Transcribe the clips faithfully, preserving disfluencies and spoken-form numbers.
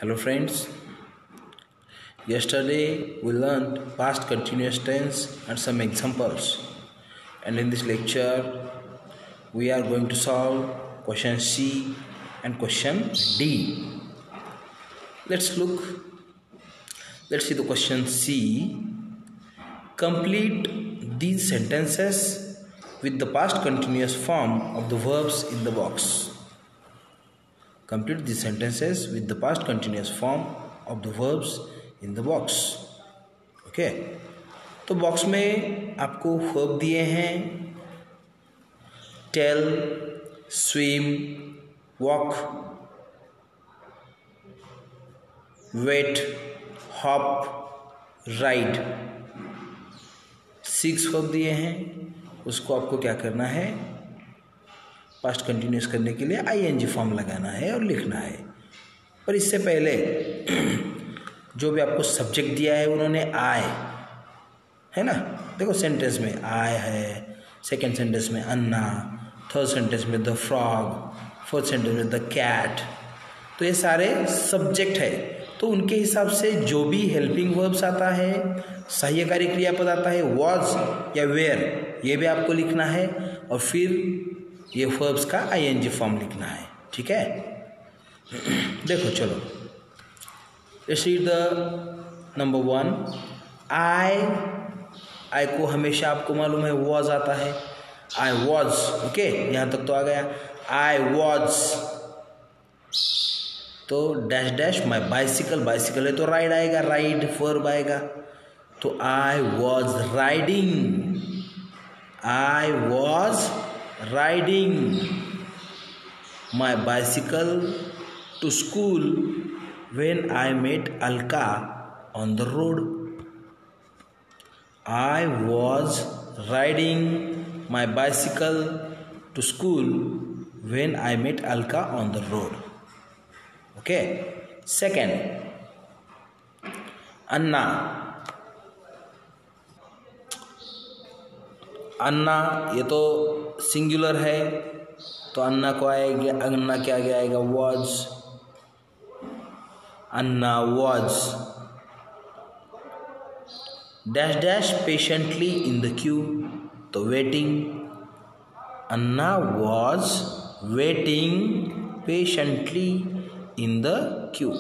Hello friends, yesterday we learned past continuous tense and some examples, and in this lecture we are going to solve question C and question D. Let's look, let's see the question C. Complete these sentences with the past continuous form of the verbs in the box. Complete these sentences with the past continuous form of the verbs in the box. Okay okay. तो box में आपको verb दिए हैं tell, swim, walk, wait, hop, ride, six verb दिए हैं। उसको आपको क्या करना है, पास्ट कंटिन्यूस करने के लिए आईएनजी फॉर्म लगाना है और लिखना है। पर इससे पहले जो भी आपको सब्जेक्ट दिया है उन्होंने आए है ना। देखो सेंटेंस में आए है, सेकंड सेंटेंस में अन्ना, थर्ड सेंटेंस में द फ्रॉग, फोर्थ सेंटेंस में द कैट। तो ये सारे सब्जेक्ट है, तो उनके हिसाब से जो भी हेल्पिंग वर्ब्स आता है, सहायकारी क्रियापद आता है, वॉज या वेयर, ये भी आपको लिखना है और फिर ये वर्ब्स का आईएनजी फॉर्म लिखना है। ठीक है, देखो चलो, let's read the number one. I I को हमेशा आपको मालूम है वॉज आता है। आई वॉज, ओके, यहाँ तक तो आ गया। आई वॉज तो dash dash my bicycle, bicycle है तो राइड आएगा, राइड वर्ब आएगा। तो I was riding, I was riding my bicycle to school when I met Alka on the road. I was riding my bicycle to school when I met Alka on the road. Okay. Second, Anna. Anna ये तो singular है, तो अन्ना को आएगा, अन्ना क्या आगे आएगा, was. Anna was dash dash patiently in the queue, तो waiting. Anna was waiting patiently in the queue,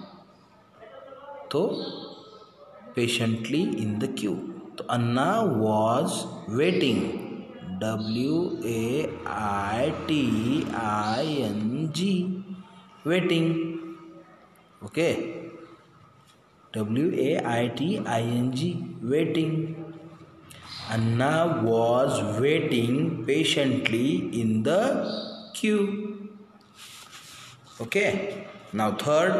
तो पेशेंटली इन द क्यू। तो Anna was waiting, W A I T I N G, waiting. Okay, W A I T I N G, waiting. Anna was waiting patiently in the queue. Okay, now third,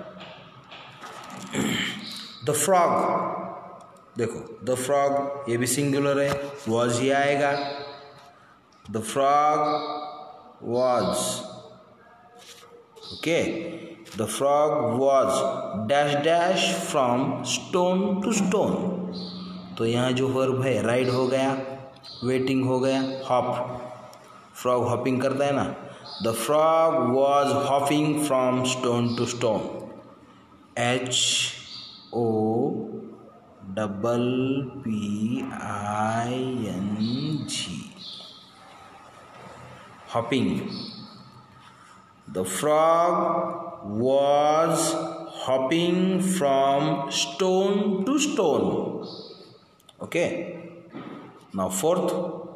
the frog. देखो the frog ये भी singular है, was ही आएगा। The frog was, okay, the frog was dash dash from stone to stone, तो यहाँ जो verb है राइड हो गया, वेटिंग हो गया, हॉप, फ्रॉग हॉपिंग करता है ना। The frog was hopping from stone to stone, H O double P I N G, hopping. The frog was hopping from stone to stone. Okay, now fourth,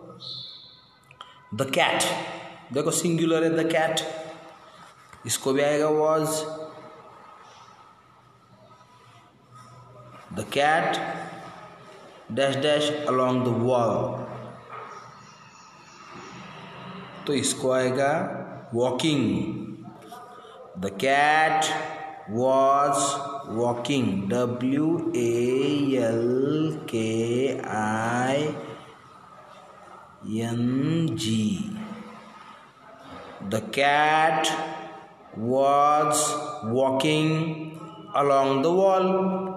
the cat. देखो singular है the cat, इसको भी आएगा was. The cat dash dash along the wall, तो इसको आएगा walking। The cat was walking, W A L K I N G, the cat was walking along the wall।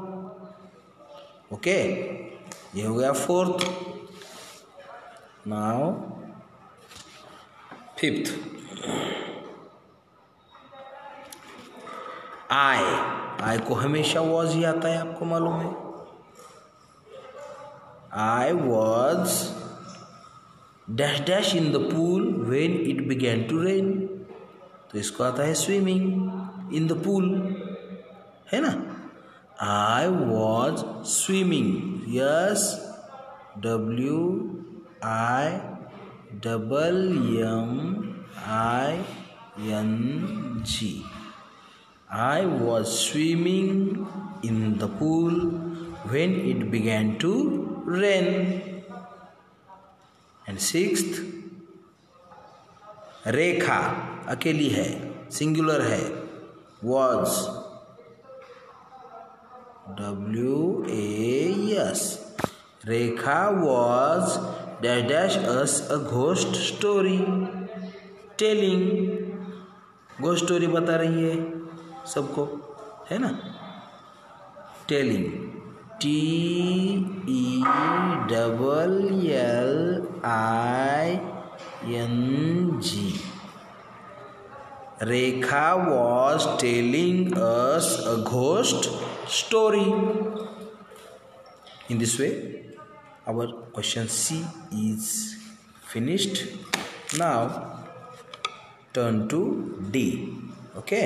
Okay, ये हो गया fourth. Now fifth, I I को हमेशा was ही आता है, आपको मालूम है। I was dash dash in the pool when it began to rain, तो इसको आता है स्विमिंग इन द पूल, है ना। I was swimming, yes W I double M I N G, I was swimming in the pool when it began to rain. And sixth, Rekha अकेली है, singular है, was W A S, Rekha was dash dash us a ghost story telling, ghost story बता रही है सबको, है ना। Telling T E double L I N G, Rekha was telling us a ghost story. In this way, our question C is finished. Now, turn to D. Okay.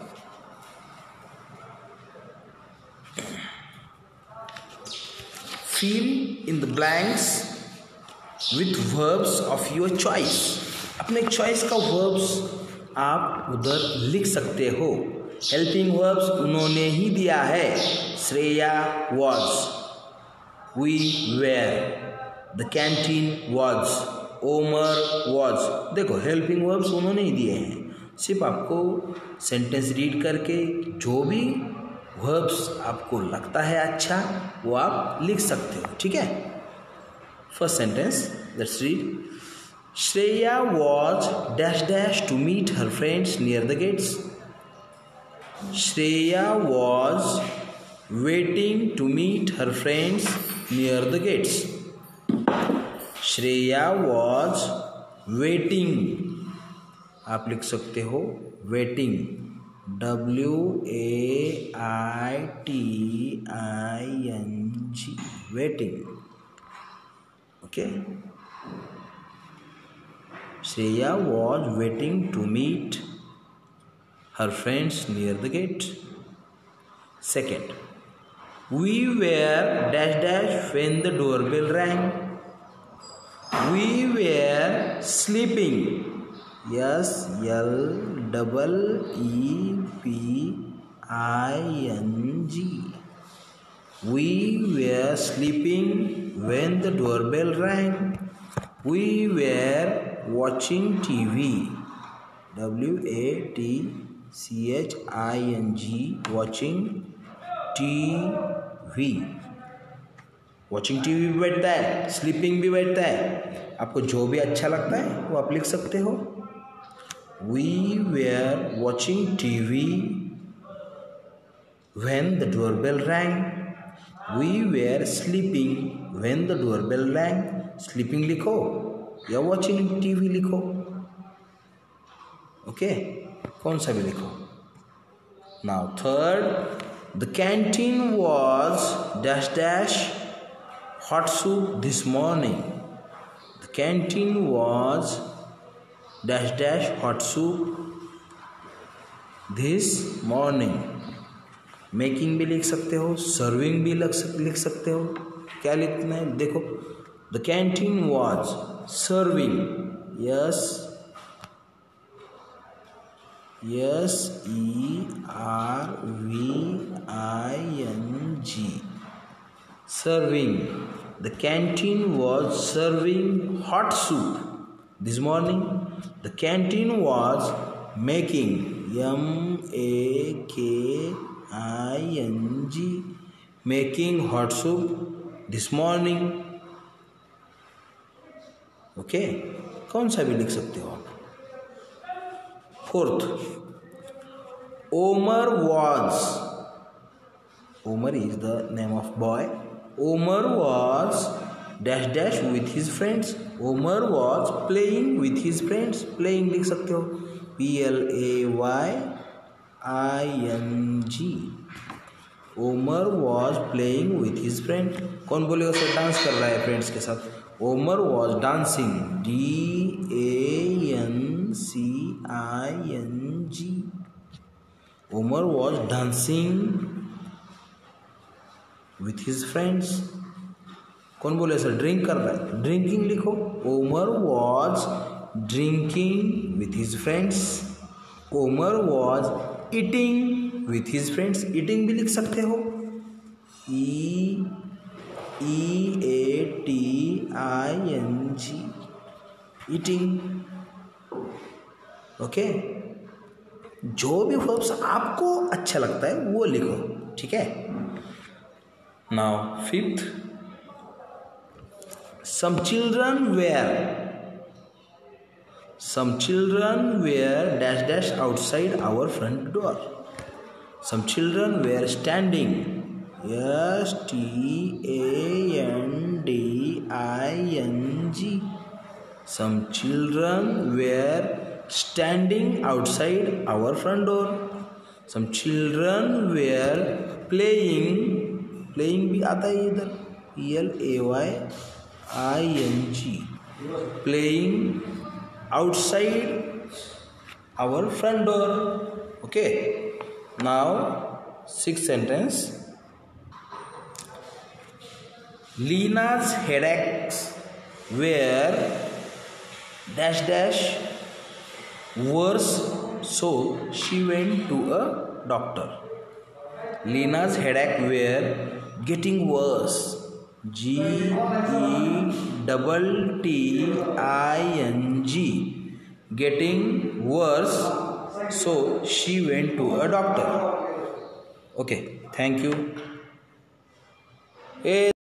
Fill in the blanks with verbs of your choice. अपने choice का verbs आप उधर लिख सकते हो। Helping verbs उन्होंने ही दिया है, Shreya was, we were, the canteen was, Omar was। देखो हेल्पिंग वर्ब्स उन्होंने ही दिए हैं, सिर्फ आपको सेंटेंस रीड करके जो भी वर्ब्स आपको लगता है अच्छा वो आप लिख सकते हो, ठीक है। First sentence, let's read. Shreya was dash dash to meet her friends near the gates. Shreya was waiting to meet her friends near the gates. Shreya was waiting, आप लिख सकते हो waiting, W A I T I N G, waiting, okay. Shreya was waiting to meet her friends near the gate. Second, we were dash dash when the doorbell rang. We were sleeping, S L double E P I N G. We were sleeping when the doorbell rang. We were watching T V, W A T C H I N G, watching T V, watching TV भी बैठता है, sleeping भी बैठता है, आपको जो भी अच्छा लगता है वो आप लिख सकते हो। We were watching TV when the doorbell rang, we were sleeping when the doorbell rang, sleeping लिखो या वॉचिंग टीवी लिखो, ओके, कौन सा भी लिखो। Now third, the canteen was dash dash hot soup this morning. The canteen was dash dash hot soup this morning. Making भी लिख सकते हो, serving भी लिख सकते हो, क्या लिखना है देखो। The canteen was serving, yes, S E R V I N G, serving. The canteen was serving hot soup this morning. The canteen was making, M A K I N G, making hot soup this morning. Okay, कौन सा भी लिख सकते हो आप। Fourth, Omar was, Omar is the name of boy. Omar was dash dash with his friends. Omar was playing with his friends. Playing लिख सकते हो, P L A Y I N G. Omar was playing with his friend. कौन बोलेगा sir dance कर रहा है friends के साथ। Omar was dancing, D A N C I N G. Omar was dancing with his friends. कौन बोले सर ड्रिंक कर रहा है, ड्रिंकिंग लिखो। Omar was drinking with his friends. Omar was eating with his friends. Eating भी लिख सकते हो, E E A T I N G, eating. Okay, जो भी वर्ब्स आपको अच्छा लगता है वो लिखो, ठीक है। Now fifth, some children were some children were dash dash outside our front door. Some children were standing, S T A N D I N G. Some children were standing outside our front door. Some children were playing, playing भी आता है इधर, P L A Y I N G, playing outside our front door. Okay, now sixth sentence. Lina's headaches were dash dash worse, so she went to a doctor. Lina's headache were getting worse, G E double T I N G, getting worse, so she went to a doctor. Okay, thank you.